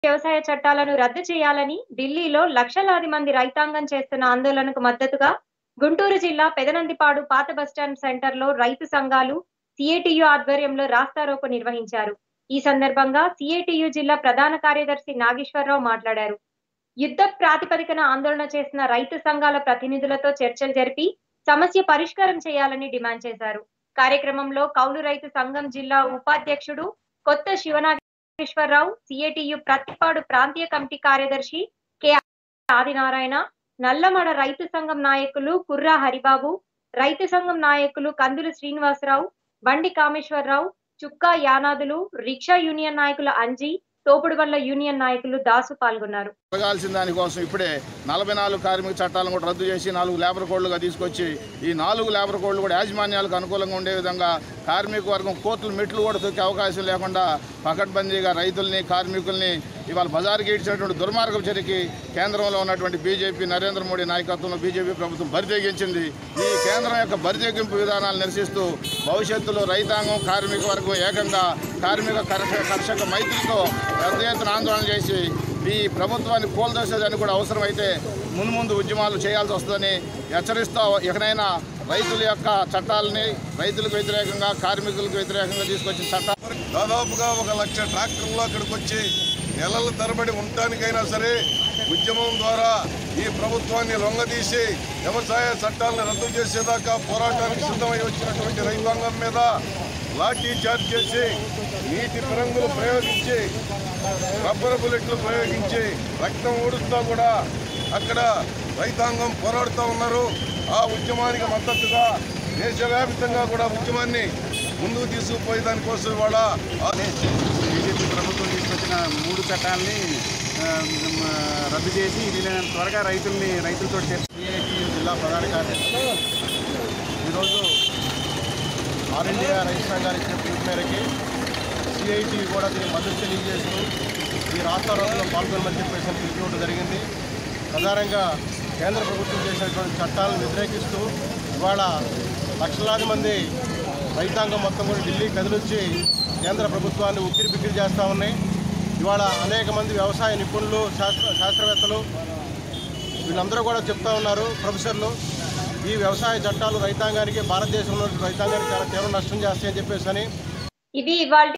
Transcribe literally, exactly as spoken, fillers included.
వ్యవసాయ చట్టాలను రద్దు చేయాలని ఢిల్లీలో లక్షలాది మంది రైతాంగం చేస్తున్న ఆందోళనకు మద్దతుగా గుంటూరు జిల్లా పెదనందిపాడు పాత బస్టాండ్ సెంటర్లో రైతు సంఘాలు సిఐటియు ఆధ్వర్యంలో రాస్తారోకో నిర్వహించారు. ఈ సందర్భంగా సిఐటియు జిల్లా ప్రధాన కార్యదర్శి నాగేశ్వరరావు మాట్లాడారు. యుద్ధ ప్రాతిపదికన ఆందోళన చేస్తున్న రైతు సంఘాల ప్రతినిధులతో చర్చలు జరిపి సమస్య పరిష్కారం చేయాలని డిమాండ్ చేశారు. కార్యక్రమంలో కౌలు రైతు సంఘం జిల్లా ఉపాధ్యక్షుడు కొత్త శివనాగేశ్వరరావు, సిఐటియు ప్రతిపాడు ప్రాంతీయ కమిటీ కార్యదర్శి కె ఆదినారాయణ, నల్లమడ రైతు సంఘం నాయకులు కుర్రా హరిబాబు, రైతు సంఘం నాయకులు కందులు శ్రీనివాసరావు, బండి కామేశ్వరరావు, చుక్కా యానాదులు, రిక్షా యూనియన్ నాయకులు అంజీ, తోపుడుబండ్ల యూనియన్ నాయకులు దాసు పాల్గొన్నారు. జరగాల్సిన దానికోసం ఇప్పుడే నలభై నాలుగు కార్మిక చట్టాలను కూడా రద్దు చేసి నాలుగు లేబర్ కోడ్లుగా తీసుకొచ్చి ఈ నాలుగు లేబర్ కోడ్లు కూడా యాజమాన్యాలకు అనుకూలంగా ఉండే విధంగా కార్మిక వర్గం కోర్టులు మెట్లు కూడా తొక్కే అవకాశం లేకుండా పకడ్బందీగా రైతుల్ని కార్మికుల్ని ఇవాళ బజారుకి ఇచ్చినటువంటి దుర్మార్గం చర్యకి కేంద్రంలో ఉన్నటువంటి బీజేపీ నరేంద్ర మోడీ నాయకత్వంలో బీజేపీ ప్రభుత్వం బరితెగించింది. ఈ కేంద్రం యొక్క బరితెగింపు విధానాలు నిరసిస్తూ భవిష్యత్తులో రైతాంగం కార్మిక వర్గం ఏకంగా కార్మిక కర్షక కర్షక మైత్రితో పెద్ద ఎత్తున ఆందోళన చేసి ఈ ప్రభుత్వాన్ని కూలదోసేదని కూడా అవసరమైతే ముందు ముందు ఉద్యమాలు చేయాల్సి వస్తుందని హెచ్చరిస్తూ ఎక్కడైనా రైతుల యొక్క చట్టాలని రైతులకు వ్యతిరేకంగా కార్మికులకు వ్యతిరేకంగా తీసుకొచ్చిన చట్టాలు దాదాపుగా ఒక లక్ష ట్రాక్టర్లు అక్కడికి వచ్చి నెలల తరబడి ఉండటానికైనా సరే ఉద్యమం ద్వారా ఈ ప్రభుత్వాన్ని లొంగదీసి వ్యవసాయ చట్టాలను రద్దు చేసేదాకా పోరాటానికి సిద్ధమై వచ్చినటువంటి రైతాంగం మీద లాఠీ చార్జ్ చేసి నీటి పిరంగులు ప్రయోగించి రబ్బర్ బుల్లెట్లు ప్రయోగించి రక్తం ఊడుస్తూ కూడా అక్కడ రైతాంగం పోరాడుతూ ఉన్నారు. ఆ ఉద్యమానికి మద్దతుగా దేశవ్యాప్తంగా కూడా ఉద్యమాన్ని ముందుకు తీసుకుపోయే దానికోసం ఇవాళ బీజేపీ ప్రభుత్వం తీసుకొచ్చిన మూడు చట్టాలని రద్దు చేసి వీలైనంత త్వరగా రైతుల్ని రైతులతో సిఐటియు జిల్లా ప్రధాన కార్యదర్శి ఈరోజు ఆల్ ఇండియా రైతు సంఘాలు ఇచ్చిన పిలుపు మేరకి సిఐటి కూడా దీనికి మద్దతు తెలియజేస్తూ ఈ రాష్ట్ర రోజుల్లో పాల్గొనమని చెప్పేసి పిలుపుకోవడం జరిగింది. ప్రధానంగా కేంద్ర ప్రభుత్వం చేసినటువంటి చట్టాలను వ్యతిరేకిస్తూ ఇవాళ లక్షలాది మంది రైతాంగం మొత్తం కూడా ఢిల్లీ కదిలించి కేంద్ర ప్రభుత్వాన్ని ఉక్కిరి బిక్కిరి చేస్తూ ఉన్నాయి. ఇవాళ అనేక మంది వ్యవసాయ నిపుణులు, శాస్త్ర శాస్త్రవేత్తలు వీళ్ళందరూ కూడా చెప్తా ఉన్నారు, ప్రొఫెసర్లు, ఈ వ్యవసాయ చట్టాలు రైతాంగానికి భారతదేశంలో రైతాంగానికి చాలా తీవ్ర నష్టం చేస్తాయని చెప్పేసి అని ఇవి ఇవాళ